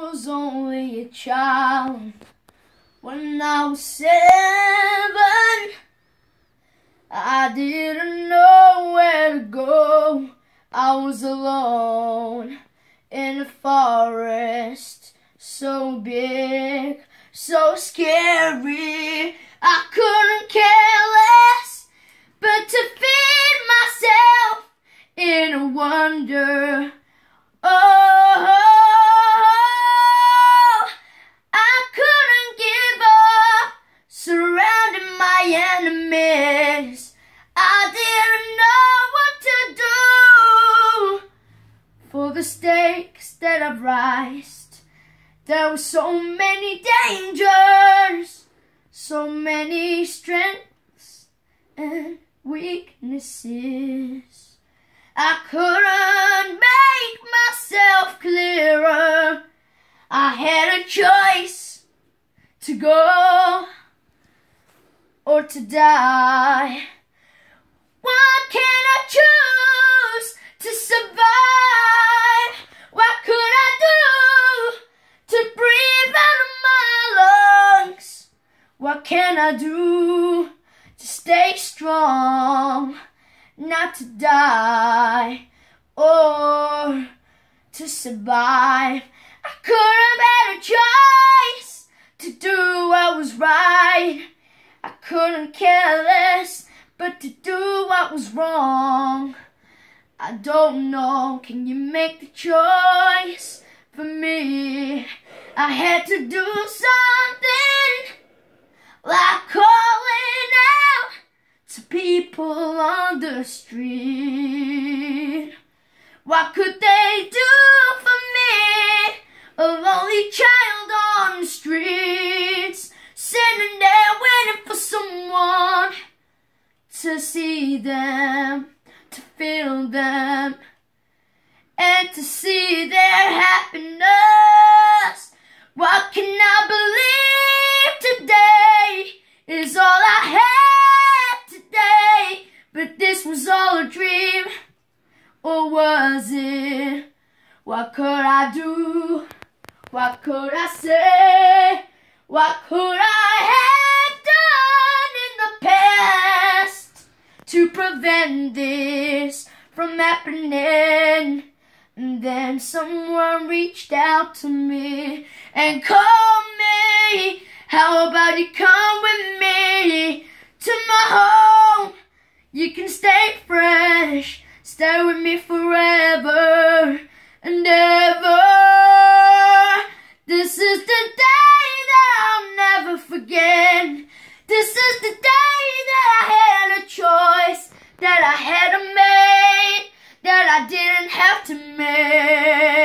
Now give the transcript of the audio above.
was only a child. When I was 7, I didn't know where to go. I was alone in a forest so big, so scary. I couldn't care less but to feed myself in a wonder. Oh, I couldn't give up, surrounding my enemies. I didn't know what to do for the stakes that I've raised. There were so many dangers, so many strengths and weaknesses. I couldn't make myself clearer. I had a choice to go or to die. What can I choose to survive? What could I do to breathe out of my lungs? What can I do to stay strong, not to die or to survive? I could have had a choice to do what was right. I couldn't care less but to do what was wrong. I don't know, can you make the choice for me? I had to do something like calling out to people on the street. What could they do for me? A lonely child on the streets, sitting there waiting for someone to see them, to feel them, and to see their happiness. What can I believe today is all I had today? But this was all a dream, or was it? What could I do? What could I say? What could I have done in the past to prevent this from happening? And then someone reached out to me and called me. How about you come with me to my home? You can stay fresh, stay with me forever and ever. This is the day that I'll never forget. This is the day that I had a choice, that I had to make, that I didn't have to make.